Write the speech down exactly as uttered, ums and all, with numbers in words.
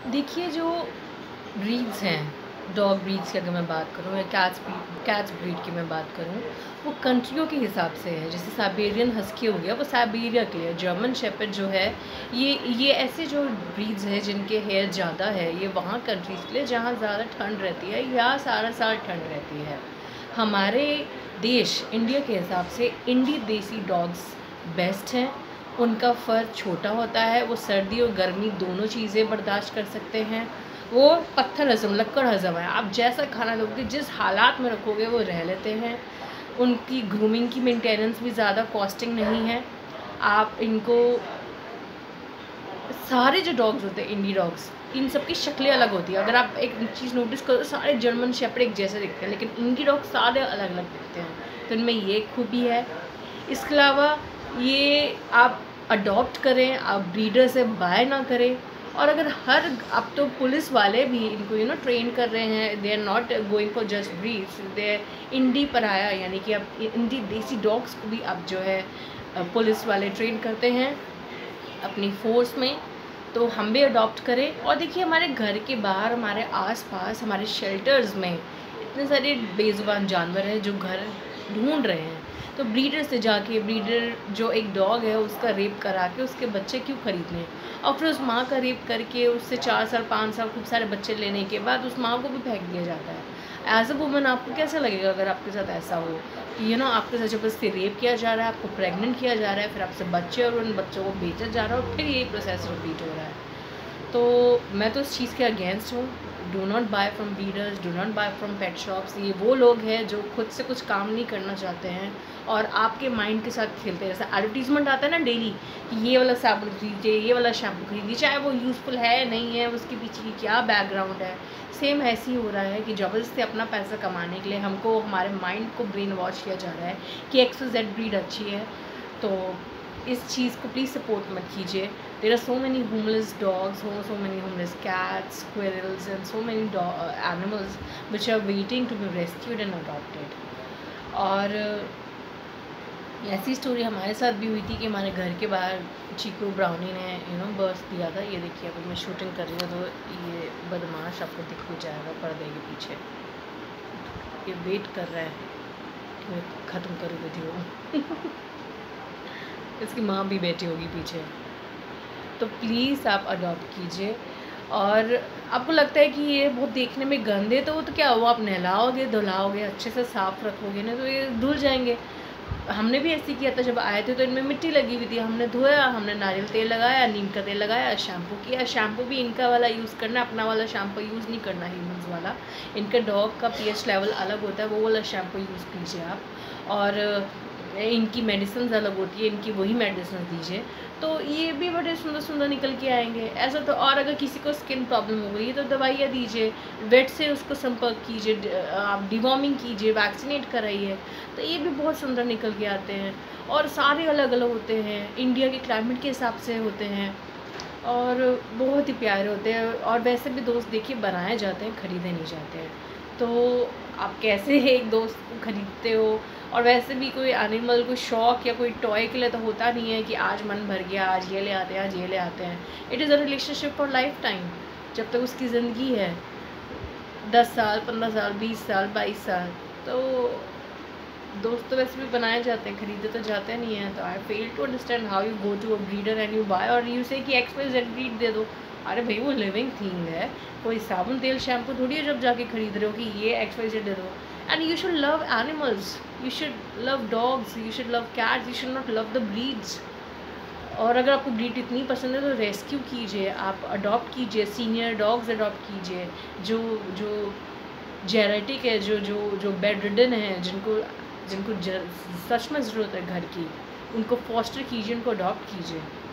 देखिए, जो ब्रीड्स हैं, डॉग ब्रीड्स की अगर मैं बात करूँ या कैट्स ब्रीड कैट्स ब्रीड की मैं बात करूँ, वो कंट्रियों के हिसाब से है। जैसे साइबेरियन हस्की हो गया, वो साइबेरिया के लिए। जर्मन शेपर्ड जो है, ये ये ऐसे जो ब्रीड्स हैं जिनके हेयर ज़्यादा है, ये वहाँ कंट्रीज़ के लिए जहाँ ज़्यादा ठंड रहती है या सारा साल ठंड रहती है। हमारे देश इंडिया के हिसाब से इंडी देसी डॉग्स बेस्ट हैं। उनका फ़र छोटा होता है, वो सर्दी और गर्मी दोनों चीज़ें बर्दाश्त कर सकते हैं। वो पत्थर हज़म, लक्कड़ हज़म है। आप जैसा खाना दोगे, जिस हालात में रखोगे, वो रह लेते हैं। उनकी ग्रूमिंग की मेंटेनेंस भी ज़्यादा कॉस्टिंग नहीं है। आप इनको सारे जो डॉग्स होते हैं, इंडी डॉग्स, इन सब की शक्लें अलग होती है। अगर आप एक चीज़ नोटिस करो, सारे जर्मन शेपर्ड एक जैसे दिखते हैं, लेकिन इंडी डॉग सारे अलग-अलग दिखते हैं। तो इनमें ये खूबी है। इसके अलावा ये आप अडॉप्ट करें, आप ब्रीडर से बाय ना करें। और अगर हर अब तो पुलिस वाले भी इनको यू नो ट्रेन कर रहे हैं, they are not going for just breeds, they indie pariah, यानी कि अब इंडी देसी डॉग्स को भी अब जो है पुलिस वाले ट्रेन करते हैं अपनी फ़ोर्स में। तो हम भी अडॉप्ट करें। और देखिए, हमारे घर के बाहर, हमारे आसपास, हमारे शेल्टर्स में इतने सारे बेज़ुबान जानवर हैं जो घर ढूंढ रहे हैं। तो ब्रीडर से जाके, ब्रीडर जो एक डॉग है उसका रेप करा के उसके बच्चे क्यों खरीदने, और फिर उस माँ का रेप करके उससे चार साल पाँच साल खूब सारे बच्चे लेने के बाद उस माँ को भी फेंक दिया जाता है। एज अ वुमन आपको कैसा लगेगा अगर आपके साथ ऐसा हो कि यू नो आपके साथ ज़बरदस्ती रेप किया जा रहा है, आपको प्रेग्नेंट किया जा रहा है, फिर आपसे बच्चे और उन बच्चों को बेचा जा रहा है, और फिर ये प्रोसेस रिपीट हो रहा है। तो मैं तो इस चीज़ के अगेंस्ट हूँ। Do not buy from breeders, do not buy from pet shops. ये वो लोग हैं जो खुद से कुछ काम नहीं करना चाहते हैं और आपके माइंड के साथ खेलते हैं। जैसे एडवर्टीजमेंट आता है ना डेली कि ये वाला साबुन खरीदिए, ये वाला शैम्पू खरीदिए, चाहे वो यूज़फुल है नहीं है, उसके पीछे की क्या बैकग्राउंड है। सेम ऐसे ही हो रहा है कि ज़बरदस्ती अपना पैसा कमाने के लिए हमको, हमारे माइंड को ब्रेन वॉश किया जा रहा है कि एक्स वाई जेड ब्रीड अच्छी है। तो इस चीज़ को प्लीज़ सपोर्ट मत कीजिए। There are so many homeless dogs, so many homeless cats, squirrels and so many animals which are waiting to be rescued and adopted. और ऐसी स्टोरी हमारे साथ भी हुई थी कि हमारे घर के बाहर चीकू ब्राउनी ने यू नो बर्थ दिया था। ये देखिए, अभी मैं शूटिंग कर रही हूँ तो ये बदमाश आपको दिख भी जाएगा पर्दे के पीछे। ये वेट कर रहा है कि मैं ख़त्म करूँ वीडियो। इसकी माँ भी बैठी होगी पीछे। तो प्लीज़ आप अडॉप्ट कीजिए। और आपको लगता है कि ये बहुत देखने में गंदे, तो वो तो क्या हुआ, आप नहलाओगे, धुलाओगे, अच्छे से साफ़ रखोगे ना, तो ये धुल जाएंगे। हमने भी ऐसे किया था, जब आए थे तो इनमें मिट्टी लगी हुई थी, हमने धोया, हमने नारियल तेल लगाया, नीम का तेल लगाया, शैम्पू किया। शैम्पू भी इनका वाला यूज़ करना, अपना वाला शैम्पू यूज़ नहीं करना ह्यूमन्स वाला। इनका डॉग का पीएच लेवल अलग होता है, वो वाला शैम्पू यूज़ कीजिए आप। और इनकी मेडिसिन अलग होती है, इनकी वही मेडिसिन दीजिए, तो ये भी बड़े सुंदर सुंदर निकल के आएंगे ऐसा। तो और अगर किसी को स्किन प्रॉब्लम हो गई है तो दवाइयाँ दीजिए, वेट से उसको संपर्क कीजिए, आप डिवॉर्मिंग कीजिए, वैक्सीनेट कराइए, तो ये भी बहुत सुंदर निकल के आते हैं। और सारे अलग अलग होते हैं, इंडिया के क्लाइमेट के हिसाब से होते हैं और बहुत ही प्यारे होते हैं। और वैसे भी दोस्त देखिए बनाए जाते हैं, ख़रीदे नहीं जाते हैं। तो आप कैसे एक दोस्त को ख़रीदते हो। और वैसे भी कोई एनिमल, कोई शौक़ या कोई टॉय के लिए तो होता नहीं है कि आज मन भर गया, आज ये ले आते हैं, आज ये ले आते हैं। It is a relationship for life time. जब तक उसकी ज़िंदगी है, दस साल, पंद्रह साल, बीस साल, बाईस साल, तो दोस्त तो वैसे भी बनाए जाते हैं, खरीदे तो जाते नहीं हैं। तो I fail to understand how you go to a breeder and you buy और यू से कि एक्स वाई जेड ब्रीड दे दो। अरे भाई, वो लिविंग थिंग है, कोई साबुन तेल शैम्पू थोड़ी है जब जाके खरीद रहे हो कि ये एक्स वाई जेड दे दो। And you should love animals, you should love dogs, you should love cats, you should not love the breeds. और अगर आपको ब्रीड इतनी पसंद है तो रेस्क्यू कीजिए, आप अडॉप्ट कीजिए, सीनियर डॉग्स अडॉप्ट कीजिए, जो जो जेनेटिक है, जो जो जो बेड रिडन है, जिनको जिनको सच में ज़रूरत है घर की, उनको फॉस्टर कीजिए, उनको अडॉप्ट कीजिए।